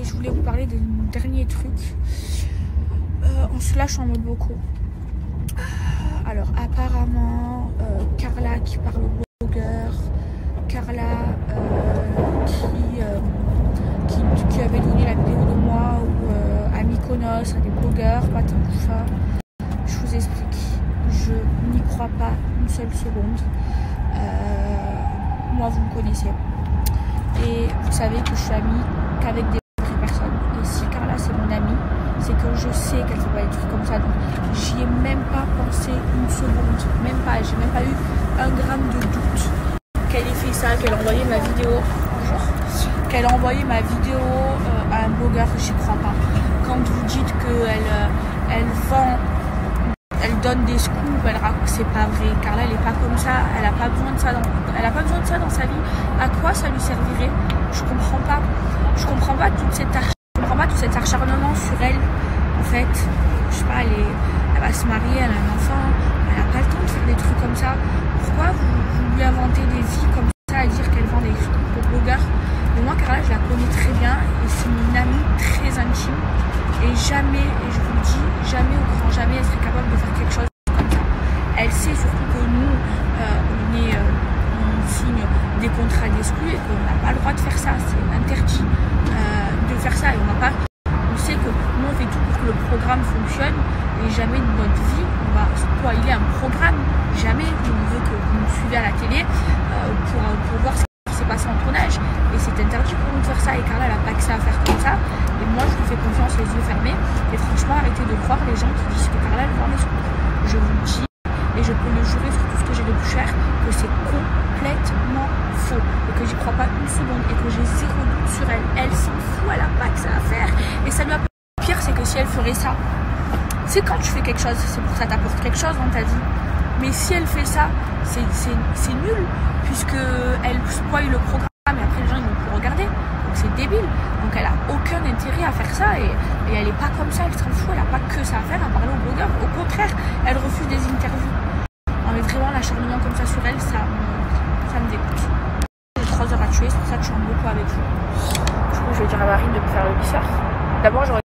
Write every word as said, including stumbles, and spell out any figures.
je voulais vous parler d'un dernier truc. Euh, en cela, je suis en mode beaucoup. Alors, apparemment, euh, Carla qui parle au blogueur, Carla euh, qui, euh, qui, qui avait donné la vidéo de moi ou euh, à Mykonos, à des blogueurs, pas tant tout ça. Je vous explique, je n'y crois pas une seule seconde. Euh, moi, vous me connaissez. Et vous savez que je suis amie qu'avec des personnes. Et si Carla c'est mon amie, c'est que je sais qu'elle fait pas des trucs comme ça. Donc j'y ai même pas pensé une seconde. Même pas, j'ai même pas eu un gramme de doute qu'elle ait fait ça, qu'elle a envoyé ma vidéo. Bonjour. Qu'elle a envoyé ma vidéo euh, à un blogueur, j'y crois pas. Quand vous dites qu'elle euh, elle vend, elle donne des scoops, elle raconte, c'est pas vrai. Carla elle est pas comme ça, elle a pas besoin de ça dans, elle a pas besoin de ça dans sa vie. À quoi ça lui servirait? Je comprends pas. Je comprends pas toute cette je comprends pas tout cet acharnement sur elle. En fait, je sais pas, elle, est, elle va se marier, elle a un enfant, elle a pas le temps de faire des trucs comme ça. Pourquoi vous, vous lui inventez des vies comme ça à dire qu'elle vend des trucs aux blogueurs? Mais moi, Carla, je la connais très bien et c'est une amie très intime. Et jamais, et je vous le dis, jamais au grand jamais, elle serait capable de faire quelque chose comme ça. Elle sait surtout que nous, euh, on, est, euh, on signe des contrats d'exclus et qu'on n'a pas le droit de faire ça. C'est interdit euh, de faire ça. Et on n'a pas. On sait que nous, on fait tout pour que le programme fonctionne et jamais de notre vie, on va spoiler un programme. Jamais on veut que vous nous suivez à la télé euh, pour, pour voir ce qui s'est passé en tournage. Et c'est interdit pour nous de faire ça. Et Carla, elle n'a pas que ça à faire comme ça. Et moi, je vous fais confiance les yeux fermés. Et franchement, arrêtez de croire les gens qui disent que Carla, elle vend les scoops. Je vous le dis, et je peux le jurer sur tout ce que j'ai de plus cher, que c'est complètement faux. Et que j'y crois pas une seconde. Et que j'ai zéro doute sur elle. Elle s'en fout, elle n'a pas que ça à faire. Et ça lui a le pire, c'est que si elle ferait ça, c'est quand tu fais quelque chose, c'est pour que ça t'apporte quelque chose dans ta vie. Mais si elle fait ça, c'est nul, puisque elle spoil le programme. Et après, les gens, ils vont plus regarder. Donc c'est débile. Donc elle a aucun intérêt à faire ça et, et elle est pas comme ça, elle s'en fout, elle a pas que ça à faire à parler aux blogueurs. Au contraire, elle refuse des interviews. Non mais vraiment l'acharnement comme ça sur elle, ça, ça me dégoûte. J'ai trois heures à tuer, c'est pour ça que je suis en beaucoup avec vous. Du coup je vais dire à Marine de me faire le lisseur. D'abord j'aurais